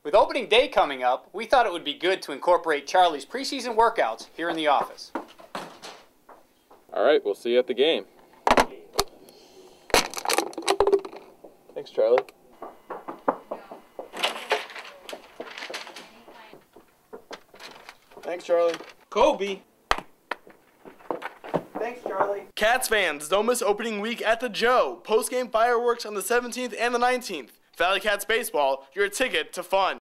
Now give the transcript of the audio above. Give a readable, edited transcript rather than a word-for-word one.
With opening day coming up, we thought it would be good to incorporate Charlie's preseason workouts here in the office. All right, we'll see you at the game. Thanks, Charlie. Thanks, Charlie. Kobe. Thanks, Charlie. Cats fans, don't miss opening week at the Joe. Post-game fireworks on the 17th and the 19th. ValleyCats baseball, your ticket to fun.